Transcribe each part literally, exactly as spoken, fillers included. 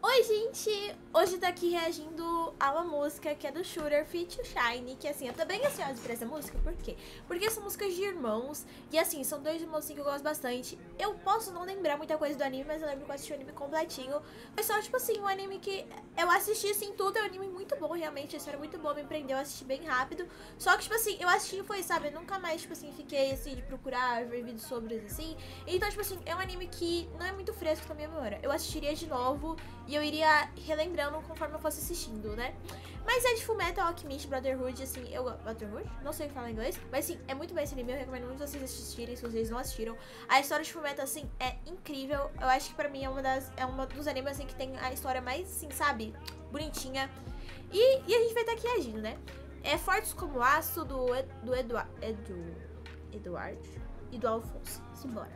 Oi, gente! Hoje eu tô aqui reagindo a uma música que é do Shooter feat. Shine, que assim, eu tô bem ansiosa por essa música, por quê? Porque são músicas de irmãos, e assim, são dois irmãos assim, que eu gosto bastante. Eu posso não lembrar muita coisa do anime, mas eu lembro que eu assisti o anime completinho. Foi só, tipo assim, um anime que eu assisti, assim, tudo, é um anime muito bom, realmente, a história é muito boa, me prendeu, eu assisti bem rápido. Só que, tipo assim, eu assisti e foi, sabe, eu nunca mais, tipo assim, fiquei, assim, de procurar, ver vídeos sobre isso, assim. Então, tipo assim, é um anime que não é muito fresco na minha memória. Eu assistiria de novo, e eu iria relembrando conforme eu fosse assistindo, né? Mas é de Fullmetal Alchemist Brotherhood, assim, eu... Brotherhood? Não sei falar inglês, mas sim, é muito bem esse anime, eu recomendo muito vocês assistirem, se vocês não assistiram. A história de Fullmetal, assim, é incrível. Eu acho que pra mim é uma das... É uma dos animes, assim, que tem a história mais, assim, sabe? Bonitinha. E, e a gente vai estar aqui agindo, né? É Fortes como Aço, do, do Eduard... Edu, Eduard? E do Alfonso. Simbora.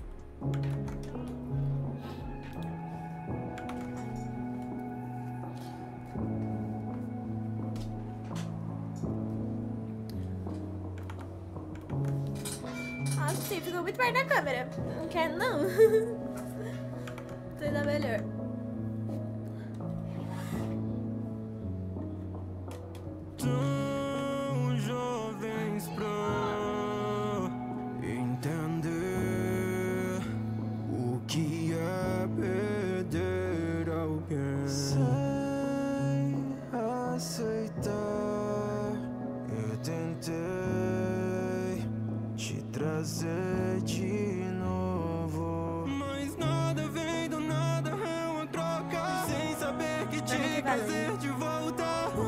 Nossa, sim, ficou muito perto da câmera. Não quero, não. Tô dar melhor. Tão jovens pra entender o que é perder alguém, sem aceitar. Eu tentei te trazer de novo, mas nada vem do nada, é uma troca, sem saber que te trazer de volta.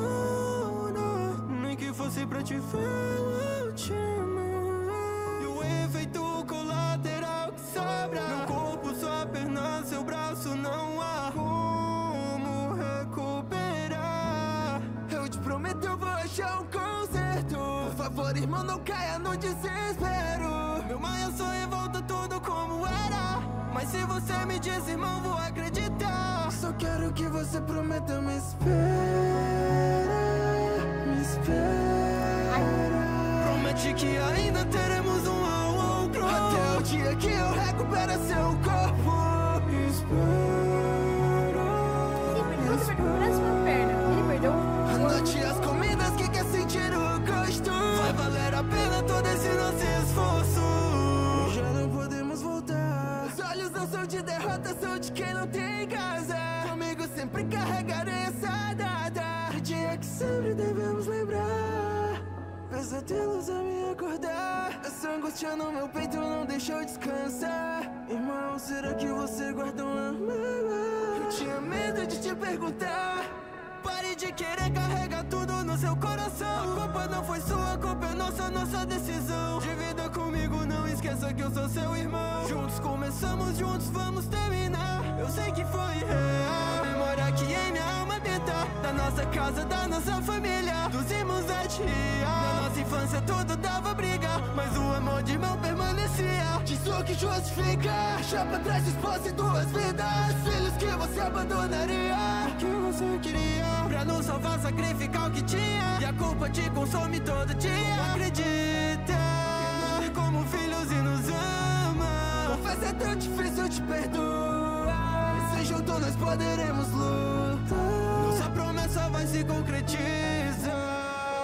Nem que fosse pra te ver última. E o efeito colateral que sobra, meu corpo, sua perna, seu braço, não há como recuperar. Eu te prometo, eu vou achar um conserto. Por favor, irmão, não caia no desespero. Meu maior sonho volta tudo como era, mas se você me diz, irmão, vou acreditar. Só quero que você prometa, me espera. Me espera. Promete que ainda teremos um ao outro, até o dia que eu recupero seu corpo. Espera. Ele perdeu sua perna. Ele perdeu. Anote as comidas que quer sentir o gosto. Vai valer a pena todo esse nosso esforço. Já não podemos voltar. Os olhos não são de derrota, são de quem não tem casa. Comigo sempre carregarei essa data, o dia que sempre devemos lembrar. Pesadelos a me acordar. Essa angústia no meu peito não deixa eu descansar. Irmão, será que você guarda um arma? Eu tinha medo de te perguntar. Pare de querer carregar tudo no seu coração. A culpa não foi sua, a culpa é nossa, nossa decisão. Divida comigo, não esqueça que eu sou seu irmão. Juntos começamos, juntos vamos terminar. Eu sei que foi real, memória que em minha alma habita, da nossa casa, da nossa família, dos irmãos da tia. Na nossa infância tudo dava briga, mas o amor de irmão permanecia. Diz o que justifica, deixa pra trás esposa e duas vidas, filhos que você abandonaria. O que você queria pra nos salvar, sacrificar o que tinha, e a culpa te consome todo dia. Acredita que como filhos e nos ama. Confessa, é tão difícil te perdoar, mas se juntos nós poderemos lutar. Nossa promessa vai se concretizar.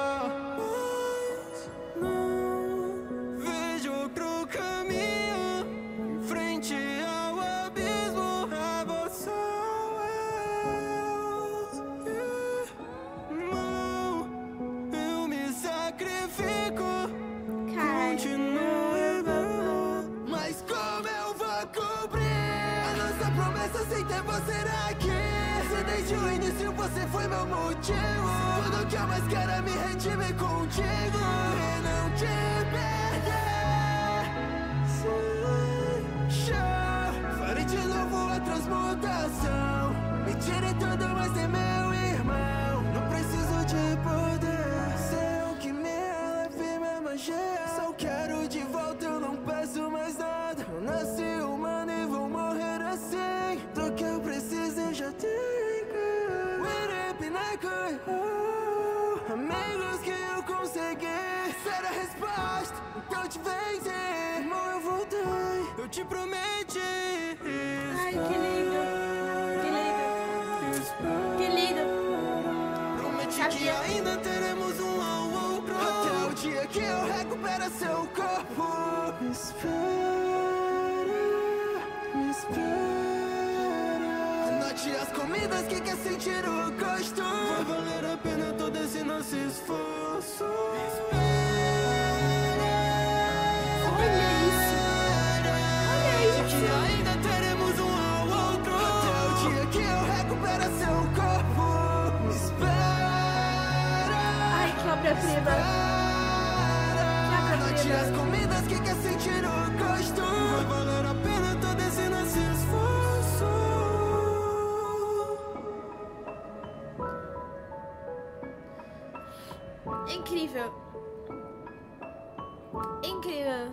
Sem ter você aqui, se desde o início você foi meu motivo. Tudo que eu mais quero é me redimir contigo e não te perder. Show, farei de novo a transmutação. Me tire tudo, mas é meu irmão. Não preciso de poder, sei o que me eleve, minha magia. Só quero de volta, eu não peço mais nada. Eu nasci humano e vou morrer assim. Do que eu preciso eu já tenho. Oh, amigos que eu consegui ser a resposta, então te vencer. Irmão, eu voltei, eu te prometi. Ai, que lindo. Que lindo. recupera seu corpo. Me espera, me espera. Anote as comidas que quer sentir o gosto. Vai valer a pena todo esse nosso esforço. Me espera. Olha isso. Olha isso. Que ainda teremos um ao outro. Até o dia que eu recupero seu corpo. Me espera. Ai, que obra-prima. Que Anote as obra-prima. comidas que quer sentir o gosto. Vai valer a pena todo esse nosso esforço. Incrível. Incrível.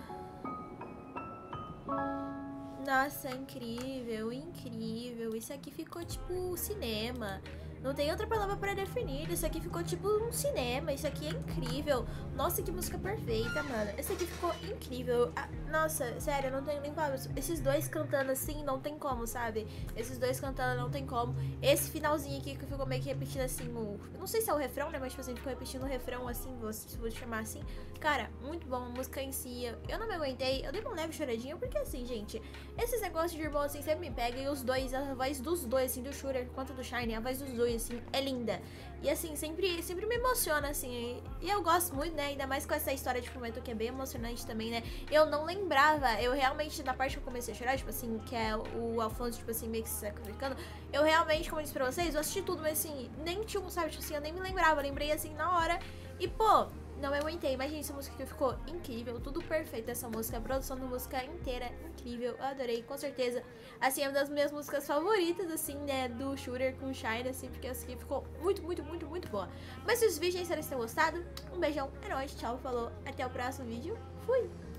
Nossa, incrível, incrível. Isso aqui ficou tipo cinema. Não tem outra palavra pra definir. Isso aqui ficou tipo um cinema. Isso aqui é incrível. Nossa, que música perfeita, mano. Esse aqui ficou incrível. Ah, nossa, sério, eu não tenho nem palavras. Esses dois cantando assim, não tem como, sabe? Esses dois cantando não tem como. Esse finalzinho aqui que ficou meio que repetindo assim o... Eu não sei se é o refrão, né? Mas tipo assim, ficou repetindo o refrão assim, vou, vou chamar assim. Cara, muito bom. A música em si, eu não me aguentei. Eu dei uma leve choradinha, porque assim, gente, esses negócios de irmão assim sempre me pegam. E os dois, a voz dos dois, assim, do Shooter quanto do Shiny, a voz dos dois, assim, é linda. E assim, sempre, sempre me emociona, assim. E eu gosto muito, né? Ainda mais com essa história de Fullmetal, que é bem emocionante também, né? Eu não lembrava, eu realmente, na parte que eu comecei a chorar, tipo assim, que é o Alphonse, tipo assim, meio que se sacrificando, eu realmente, como eu disse pra vocês, eu assisti tudo, mas assim, nem tinha um, sabe, tipo assim, eu nem me lembrava, eu lembrei assim na hora. E pô, não me aguentei, mas gente, essa música aqui ficou incrível, tudo perfeito essa música, a produção da música inteira incrível, eu adorei, com certeza. Assim, é uma das minhas músicas favoritas, assim, né, do Shooter com Shine, assim, porque essa aqui ficou muito, muito, muito, muito boa. Mas se os vídeos aí, espero que vocês tenham gostado, um beijão, é nóis, tchau, falou, até o próximo vídeo, fui!